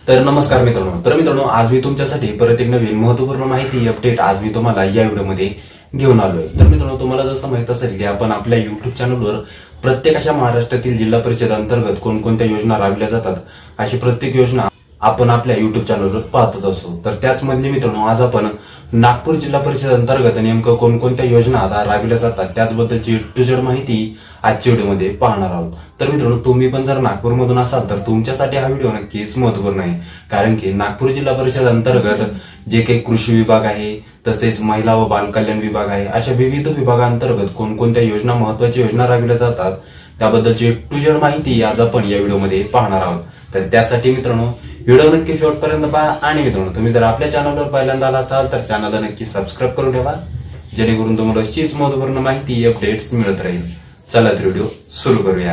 तर नमस्कार मित्रांनो, आज मी तुमच्यासाठी परत एक नवीन महत्त्वपूर्ण माहिती अपडेट आज मी तुम्हाला या व्हिडिओमध्ये घेऊन आलोय। तर मित्रांनो, तुम्हाला जसं माहित असेल की आपण आपल्या युट्यूब चॅनलवर प्रत्येक अशा महाराष्ट्रातील जिल्हा परिषद अंतर्गत कोणकोणत्या योजना राबविल्या जातात अशी प्रत्येक योजना आपण आपल्या युट्यूब चॅनलवर पाहतच असतो। तर त्याच मध्ये मित्रांनो, आज आपण नागपूर जिल्हा परिषद अंतर्गत नेमकं कोणकोणत्या योजना आता राबविल्या जातात त्याचबद्दलची टू झेड माहिती आजच्या व्हिडिओमध्ये पाहणार आहोत। तर मित्रांनो, तुम्ही पण जर नागपूरमधून असाल तर तुमच्यासाठी हा व्हिडिओ नक्कीच महत्त्वपूर्ण आहे, कारण की नागपूर जिल्हा परिषद अंतर्गत जे काही कृषी विभाग आहे तसेच महिला व बाल कल्याण विभाग आहे, अशा विविध विभागांतर्गत कोणकोणत्या योजना महत्त्वाच्या योजना राबविल्या जातात त्याबद्दलची टू झेड माहिती आज आपण या व्हिडिओमध्ये पाहणार आहोत। तर त्यासाठी मित्रांनो, व्हिडिओ नक्की शेवटपर्यंत पहा आणि मित्रांनो, तुम्ही जर आपल्या चॅनलवर पहिल्यांदा आला असाल तर चॅनलला नक्की सबस्क्राईब करून ठेवा, जेणेकरून तुम्हाला अशीच महत्त्वपूर्ण माहिती अपडेट्स मिळत राहील। चला तर व्हिडिओ सुरू करूया।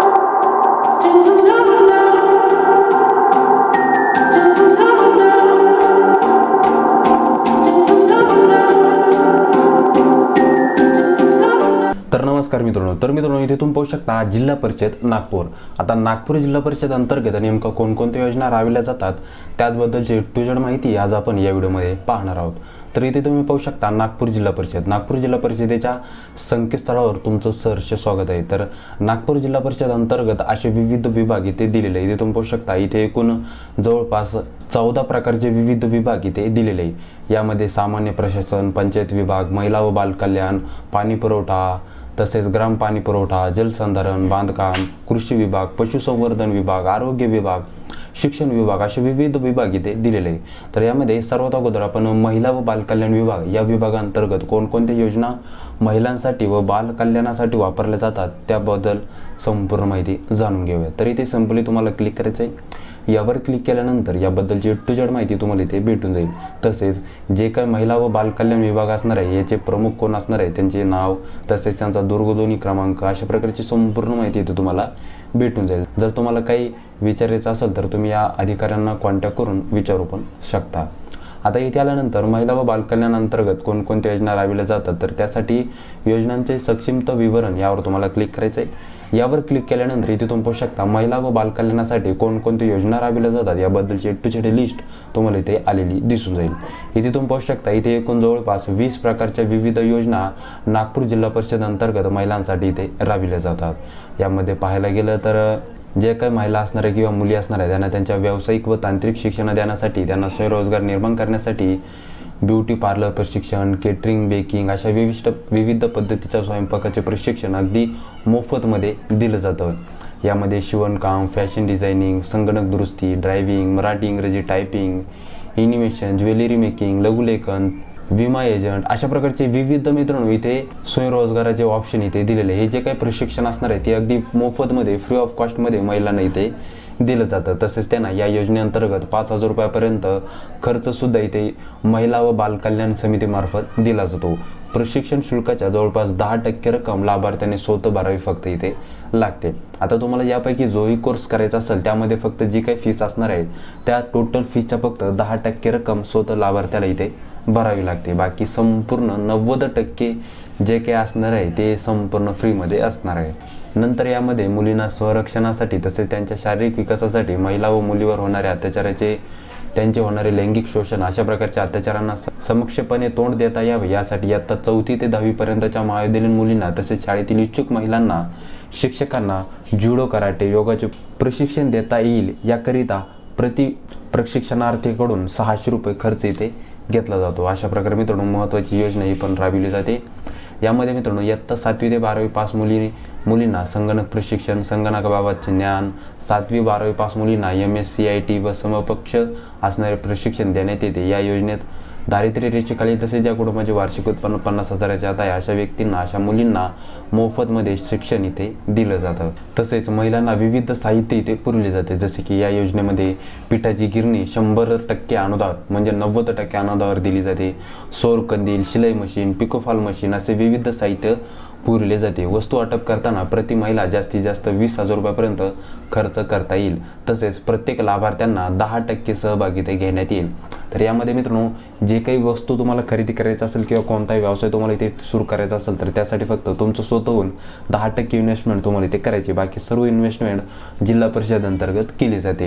तर नमस्कार मित्रांनो, इथे तुम्ही पाहू शकता जिल्हा परिषद नागपूर। आता नागपूर जिल्हा परिषद अंतर्गत नेमकं कोणकोणत्या योजना राबविल्या जातात त्याचबद्दलची टू झेड माहिती आज आपण या व्हिडिओमध्ये पाहणार आहोत। तर इथे तुम्ही पाहू शकता नागपूर जिल्हा परिषदेच्या संकेतस्थळावर तुमचं सहर्ष स्वागत आहे। तर नागपूर जिल्हा परिषद अंतर्गत असे विविध विभाग इथे दिलेले आहे। इथे तुम्ही पाहू शकता इथे एकूण जवळपास 14 प्रकारचे विविध विभाग इथे दिलेले आहे। यामध्ये सामान्य प्रशासन, पंचायत विभाग, महिला व बाल कल्याण, पाणी पुरवठा, तसेच ग्राम पाणी पुरवठा, जलसंधारण, बांधकाम, कृषी विभाग, पशुसंवर्धन विभाग, आरोग्य विभाग, शिक्षण विभाग असे विविध विभाग इथे दिलेले आहे। तर यामध्ये सर्वात अगोदर आपण महिला व बाल कल्याण विभाग या विभागांतर्गत कोणकोणत्या योजना महिलांसाठी व बाल कल्याणासाठी वापरल्या जातात त्याबद्दल संपूर्ण माहिती जाणून घेऊया। तर इथे सिंपली तुम्हाला क्लिक करायचं आहे। यावर क्लिक केल्यानंतर याबद्दलची टू झेड माहिती तुम्हाला इथे भेटून जाईल। तसेच जे काही महिला व बाल कल्याण विभाग असणार आहे याचे प्रमुख कोण असणार आहे, त्यांचे नाव, तसेच त्यांचा दूरध्वनी क्रमांक अशा प्रकारची संपूर्ण माहिती इथे तुम्हाला भेटून जाईल। जर तुम्हाला काही विचारायचं असेल तर तुम्ही या अधिकाऱ्यांना कॉन्टॅक्ट करून विचारू पण शकता। आता इथे आल्यानंतर महिला व बाल कल्याण अंतर्गत कोणकोणत्या योजना राबविल्या जातात तर त्यासाठी योजनांचे संक्षिप्त विवरण यावर तुम्हाला क्लिक करायचं आहे। यावर क्लिक केल्यानंतर इथे तुम्ही पाहू शकता महिला व बाल कल्याणासाठी कोणकोणत्या योजना राबविल्या जातात याबद्दलची टू झेड लिस्ट तुम्हाला इथे आलेली दिसून जाईल। इथे तुम्ही पाहू शकता इथे एकूण जवळपास 20 प्रकारच्या विविध योजना नागपूर जिल्हा परिषद अंतर्गत महिलांसाठी इथे राबविल्या जातात। यामध्ये पाहायला गेलं तर जे काही महिला असणार आहे किंवा मुली असणार आहे त्यांना त्यांच्या व्यावसायिक व तांत्रिक शिक्षण देण्यासाठी, त्यांना स्वयंरोजगार निर्माण करण्यासाठी ब्युटी पार्लर प्रशिक्षण, केटरिंग, बेकिंग अशा विविध पद्धतीच्या स्वयंपाकाचे प्रशिक्षण अगदी मोफतमध्ये दिलं जातं। यामध्ये शिवणकाम, फॅशन डिझायनिंग, संगणक दुरुस्ती, ड्रायव्हिंग, मराठी इंग्रजी टायपिंग, एनिमेशन, ज्वेलरी मेकिंग, लघुलेखन, विमा एजंट अशा प्रकारचे विविध मित्रांनो इथे स्वयंरोजगाराचे ऑप्शन इथे दिलेले। हे जे काही प्रशिक्षण असणार आहे ते अगदी मोफतमध्ये फ्री ऑफ कॉस्टमध्ये महिलांना इथे दिलं जातं। तसेच त्यांना या योजनेअंतर्गत 5,000 रुपयापर्यंत खर्च सुद्धा इथे महिला व बाल कल्याण समितीमार्फत दिला जातो। प्रशिक्षण शुल्काच्या जवळपास 10% रक्कम लाभार्थ्याने स्वतः भरावी फक्त इथे लागते। आता तुम्हाला यापैकी जोही कोर्स करायचा असेल त्यामध्ये फक्त जी काही फीस असणार आहे त्या टोटल फीसच्या फक्त 10% रक्कम स्वतः लाभार्थ्याला इथे भरावी लागते। बाकी संपूर्ण 90% जे काही असणार आहे ते संपूर्ण फ्रीमध्ये असणार आहे। नंतर यामध्ये मुलींना संरक्षणासाठी तसेच त्यांच्या शारीरिक विकासासाठी महिला व मुलीवर होणारे अत्याचाराचे, त्यांचे होणारे लैंगिक शोषण अशा प्रकारच्या अत्याचारांना समक्षपणे तोंड देता यावे यासाठी इयत्ता 4थी ते 10वी पर्यंतच्या महाविद्यालयीन मुलींना तसेच शाळेतील इच्छुक महिलांना, शिक्षकांना जुडो, कराटे, योगाचे प्रशिक्षण देता येईल याकरिता प्रति प्रशिक्षणार्थीकडून 600 रुपये खर्च इथे घेतला जातो। अशा प्रकारे मित्रांनो महत्त्वाची योजना ही पण राबविली जाते। यामध्ये मित्रांनो इयत्ता 7वी ते 12वी पास मुलींना संगणक प्रशिक्षण, संगणकाबाबतचे ज्ञान, 7वी 12वी पास मुलींना MSCIT व समकक्ष असणारे प्रशिक्षण देण्यात येते। या योजनेत दारिद्र्य रेषेखाली तसेच ज्या कुटुंबाचे वार्षिक उत्पन्न 50,000च्या आत आहे अशा व्यक्तींना, अशा मुलींना मोफतमध्ये शिक्षण इथे दिलं जातं। तसेच महिलांना विविध साहित्य इथे पुरवले जाते, जसे की या योजनेमध्ये पिठाची गिरणी 100% अनुदान म्हणजे 90% अनुदानावर दिली जाते। सौर कंदील, शिलाई मशीन, पिकोफॉल मशीन असे विविध साहित्य पुरवले जाते। वस्तू वाटप करताना प्रति महिला जास्तीत जास्त 20,000 रुपयापर्यंत खर्च करता येईल। तसेच प्रत्येक लाभार्थ्यांना 10% सहभागिता घेण्यात येईल। तर यामध्ये मित्रांनो जे काही वस्तू तुम्हाला खरेदी करायचं असेल किंवा कोणताही व्यवसाय तुम्हाला इथे सुरू करायचा असेल तर त्यासाठी फक्त तुमचं स्वतःहून 10% इन्व्हेस्टमेंट तुम्हाला इथे करायची, बाकी सर्व इन्व्हेस्टमेंट जिल्हा परिषद अंतर्गत केली जाते।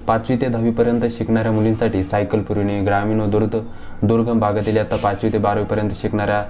5वी ते 10वी पर्यंत शिकणाऱ्या मुलींसाठी सायकल पुरवणे, ग्रामीण व दुर्गम भागातील आता 5वी ते 12वी पर्यंत शिकणाऱ्या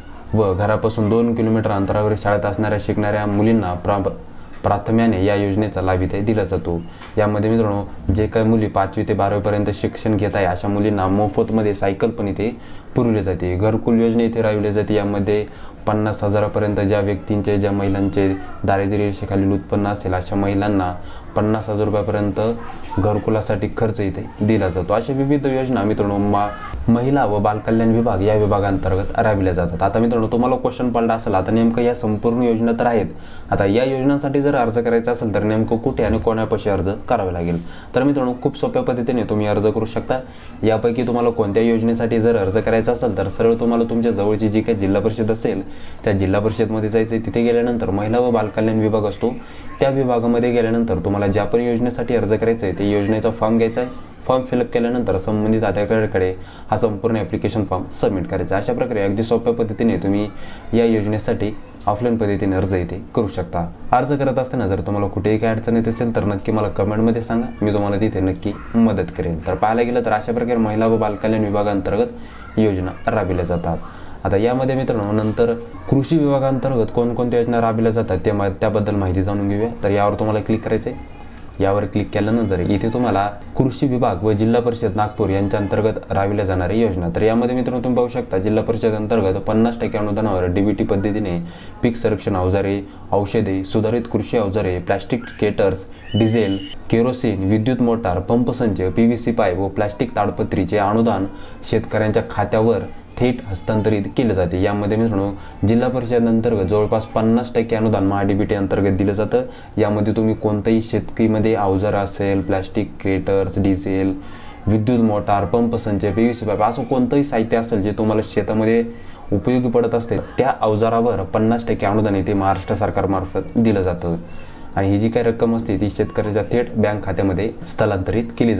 व घरापासून 2 किलोमीटर अंतरावर शाळेत असणाऱ्या शिकणाऱ्या मुलींना प्राथम्याने या योजनेचा लाभ इथे दिला जातो। यामध्ये मित्रांनो जे काही मुली 5वी ते 12वी पर्यंत शिक्षण घेत आहे अशा मुलींना मोफतमध्ये सायकल पण इथे पुरवली जाते। घरकुल योजना इथे राबवली जाते। यामध्ये 50,000पर्यंत ज्या महिलांचे दारिद्र्य रेषेखालील उत्पन्न असेल अशा महिलांना 50,000 रुपयापर्यंत घरकुलासाठी खर्च इथे दिला जातो। अशा विविध योजना मित्रांनो महिला व बालकल्याण विभाग या विभागांतर्गत राबविल्या जातात। आता मित्रांनो तुम्हाला क्वेश्चन पडला असेल आता नेमकं या संपूर्ण योजना तर आहेत, आता या योजनांसाठी जर अर्ज करायचा असेल तर नेमकं कुठे आणि कोणापाशी अर्ज करावे लागेल? तर मित्रांनो खूप सोप्या पद्धतीने तुम्ही अर्ज करू शकता। यापैकी तुम्हाला कोणत्या योजनेसाठी जर अर्ज करायचा असेल तर सरळ तुम्हाला तुमच्या जवळची जी काही जिल्हा परिषद असेल त्या जिल्हा परिषदमध्ये जायचं। तिथे गेल्यानंतर महिला व बालकल्याण विभाग असतो त्या विभागामध्ये गेल्यानंतर तुम्हाला ज्या पण योजनेसाठी अर्ज करायचा आहे ते योजनेचा फॉर्म घ्यायचा आहे। फॉर्म फिलअप केल्यानंतर संबंधित अधिकाऱ्याकडे हा संपूर्ण ॲप्लिकेशन फॉर्म सबमिट करायचा। अशा प्रकारे अगदी सोप्या पद्धतीने तुम्ही या योजनेसाठी ऑफलाईन पद्धतीने अर्ज इथे करू शकता। अर्ज करत असताना जर तुम्हाला कुठेही काही अडचण येत असेल तर नक्की मला कमेंटमध्ये सांगा, मी तुम्हाला तिथे नक्की मदत करेल। तर पाहायला गेलं तर अशा प्रकारे महिला व बालकल्याण विभागांतर्गत योजना राबविल्या जातात। आता यामध्ये मित्रांनो नंतर कृषी विभागांतर्गत कोणकोणत्या योजना राबविल्या जातात त्याबद्दल माहिती जाणून घेऊया। तर यावर तुम्हाला क्लिक करायचं आहे। यावर क्लिक केल्यानंतर इथे तुम्हाला कृषी विभाग व जिल्हा परिषद नागपूर यांच्या अंतर्गत राबविल्या जाणाऱ्या योजना, तर यामध्ये मित्रांनो तुम्ही पाहू शकता जिल्हा परिषद अंतर्गत 50% अनुदानावर डीबीटी पद्धतीने पीक संरक्षण अवजारे, औषधे, सुधारित कृषी अवजारे, प्लास्टिक स्केटर्स, डिझेल, केरोसिन, विद्युत मोटार, पंप संच, पीव्हीसी पाईप व प्लास्टिक ताडपत्रीचे अनुदान शेतकऱ्यांच्या खात्यावर थेट हस्तांतरित केले जाते। यामध्ये मित्रांनो जिल्हा परिषद अंतर्गत जवळपास 50% अनुदान महाडीबीटी अंतर्गत दिलं जातं। यामध्ये तुम्ही कोणत्याही शेतकरीमध्ये अवजार असेल, प्लास्टिक क्रेटर्स, डिझेल, विद्युत मोटार, पंप संच, पीव्हीसी पाईप असं कोणतंही साहित्य असेल जे तुम्हाला शेतामध्ये उपयोगी पडत असते त्या अवजारावर 50% अनुदान इथे महाराष्ट्र सरकारमार्फत दिलं जातं। आणि ही जी काही रक्कम असते ती शेतकऱ्याच्या थेट बँक खात्यामध्ये हस्तांतरित केली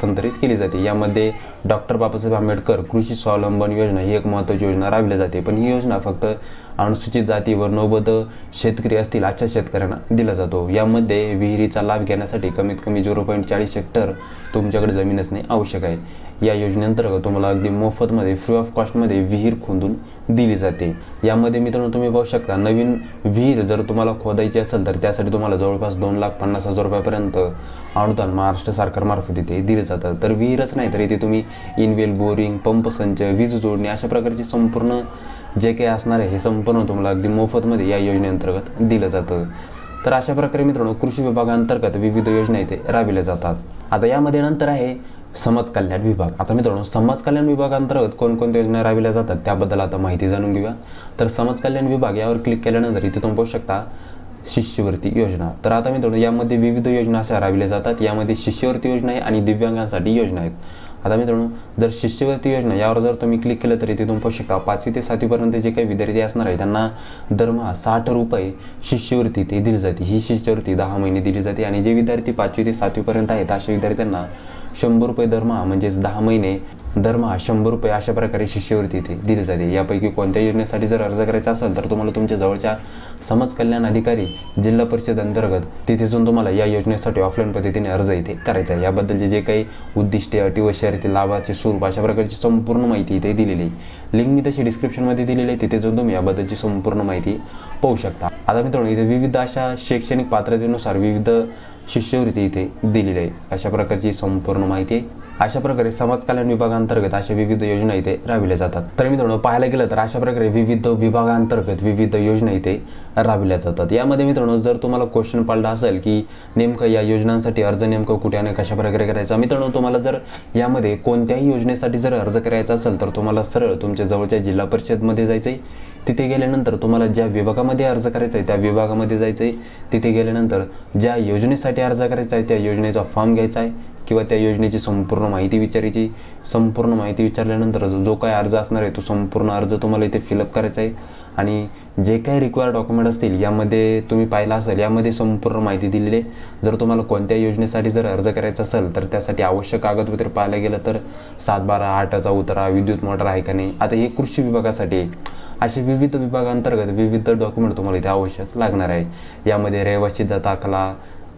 जाते। यामध्ये डॉक्टर बाबासाहेब आंबेडकर कृषी स्वावलंबन योजना ही एक महत्त्वाची योजना राबविली जाते, पण ही योजना फक्त अनुसूचित जाती व नौबद्ध शेतकरी असतील अशा शेतकऱ्यांना दिला जातो। यामध्ये विहिरीचा लाभ घेण्यासाठी कमीत कमी 0.40 हेक्टर तुमच्याकडे जमीन असणे आवश्यक आहे। या योजनेअंतर्गत तुम्हाला अगदी मोफतमध्ये फ्री ऑफ कॉस्टमध्ये विहीर खोदून दिली जाते। यामध्ये मित्रांनो तुम्ही पाहू शकता नवीन विहीर जर तुम्हाला खोदायची असेल तर त्यासाठी तुम्हाला जवळपास 2,50,000 रुपयापर्यंत अनुदान महाराष्ट्र सरकारमार्फत इथे दिले जातं। तर विहीरच नाही तर इथे तुम्ही इनवेल, बोरिंग, पंप संच, वीज जोडणी अशा प्रकारची संपूर्ण जे काही असणार आहे हे संपूर्ण तुम्हाला अगदी मोफतमध्ये या योजनेअंतर्गत दिलं जातं। तर अशा प्रकारे मित्रांनो कृषी विभागांतर्गत विविध योजना इथे राबविल्या जातात। आता यामध्ये नंतर आहे समाज कल्याण विभाग। आता मित्रांनो समाज कल्याण विभागांतर्गत कोणकोणत्या योजना राबविल्या जातात त्याबद्दल आता माहिती जाणून घेऊया। तर समाज कल्याण विभाग यावर क्लिक केल्यानंतर इथे तुम्ही पाहू शकता शिष्यवृत्ती योजना। तर आता मित्रांनो यामध्ये विविध योजना अशा राबविल्या जातात। यामध्ये शिष्यवृत्ती योजना आहे आणि दिव्यांगांसाठी योजना आहेत। आता मित्रांनो जर शिष्यवृत्ती योजना यावर जर तुम्ही क्लिक केलं तर इथे तुम्ही पाहू शकता 5वी ते 7वी पर्यंत जे काही विद्यार्थी असणार आहे त्यांना दरमहा 60 रुपये शिष्यवृत्ती ते दिली जाते। ही शिष्यवृत्ती 10 महिने दिली जाते आणि जे विद्यार्थी 5वी ते 7वी पर्यंत आहेत अशा विद्यार्थ्यांना 100 रुपये दरमहा म्हणजेच 10 महिने दरमहा 100 रुपये अशा प्रकारे शिष्यवृत्ती इथे दिली जाते। यापैकी कोणत्या योजनेसाठी जर अर्ज करायचा असेल तर तुम्हाला तुमच्या जवळच्या समाज कल्याण अधिकारी जिल्हा परिषद अंतर्गत तिथे जाऊन तुम्हाला या योजनेसाठी ऑफलाईन पद्धतीने अर्ज इथे करायचा आहे। याबद्दलचे जे काही उद्दिष्टे, अटी व शर्ती, लाभाचे स्वरूप अशा प्रकारची संपूर्ण माहिती इथे दिलेली आहे। लिंक मी तशी डिस्क्रिप्शनमध्ये दिलेली आहे, तिथे जाऊन तुम्ही याबद्दलची संपूर्ण माहिती पाहू शकता। आता मित्रांनो इथे विविध अशा शैक्षणिक पात्रतेनुसार विविध शिष्यवृत्ती इथे दिलेली आहे। अशा प्रकारची संपूर्ण माहिती आहे। अशा प्रकारे समाज कल्याण विभागांतर्गत अशा विविध योजना इथे राबविल्या जातात। तर मित्रांनो पाहायला गेलं तर अशा प्रकारे विविध विभागांतर्गत विविध योजना इथे राबविल्या जातात। यामध्ये मित्रांनो जर तुम्हाला क्वेश्चन पडला असेल की नेमकं या योजनांसाठी अर्ज नेमकं कुठे आणि कशा प्रकारे करायचा, मित्रांनो तुम्हाला जर यामध्ये कोणत्याही योजनेसाठी जर अर्ज करायचा असेल तर तुम्हाला सरळ तुमच्या जवळच्या जिल्हा परिषदमध्ये जायचं आहे। तिथे गेल्यानंतर तुम्हाला ज्या विभागामध्ये अर्ज करायचा आहे त्या विभागामध्ये जायचं आहे। तिथे गेल्यानंतर ज्या योजनेसाठी अर्ज करायचा आहे त्या योजनेचा फॉर्म घ्यायचा आहे किंवा त्या योजनेची संपूर्ण माहिती विचारायची। संपूर्ण माहिती विचारल्यानंतर जो काही अर्ज असणार आहे तो संपूर्ण अर्ज तुम्हाला इथे फिलअप करायचा आहे आणि जे काही रिक्वायर्ड डॉक्युमेंट असतील यामध्ये तुम्ही पाहिलं असेल यामध्ये संपूर्ण माहिती दिलेली आहे। जर तुम्हाला कोणत्या योजनेसाठी जर अर्ज करायचा असेल तर त्यासाठी आवश्यक कागदपत्रे पाहायला गेलं तर 7/12, 8चा उतारा, विद्युत मोटार आहे का नाही, आता हे कृषी विभागासाठी असे विविध विभागांतर्गत विविध डॉक्युमेंट तुम्हाला इथे आवश्यक लागणार आहे। यामध्ये रहिवासीचा दाखला,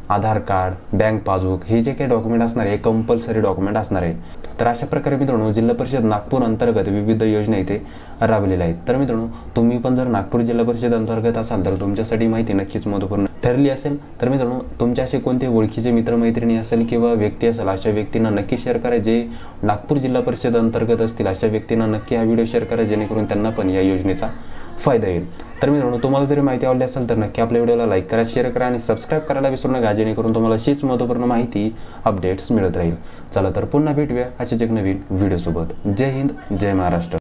आधार कार्ड, बँक पासबुक हे जे काही डॉक्युमेंट असणार आहे हे कंपल्सरी डॉक्युमेंट असणार आहे. तर अशा प्रकारे मित्रांनो जिल्हा परिषद नागपूर अंतर्गत विविध योजना इथे राबवलेल्या आहेत. तर मित्रांनो तुम्ही पण जर नागपूर जिल्हा परिषद अंतर्गत असाल तर तुमच्यासाठी माहिती नक्कीच महत्त्वपूर्ण ठरली असेल. तर मित्रांनो तुमच्या असे कोणते ओळखीचे मित्रमैत्रिणी असेल किंवा व्यक्ती असेल अशा व्यक्तींना नक्की शेअर करा जे नागपूर जिल्हा परिषद अंतर्गत असतील. अशा व्यक्तींना नक्की हा व्हिडिओ शेअर करा जेणेकरून त्यांना पण या योजनेचा फायदा येईल. तर मित्रांनो तुम्हाला जरी माहिती आवडली असेल तर नक्की आपल्या व्हिडिओला लाईक करा, शेअर करा आणि सबस्क्राईब करायला विसरू नका जेणेकरून तुम्हाला अशीच महत्त्वपूर्ण माहिती अपडेट्स मिळत राहील. चला तर पुन्हा भेटूया अशाच एक नवीन व्हिडिओसोबत. जय हिंद, जय महाराष्ट्र.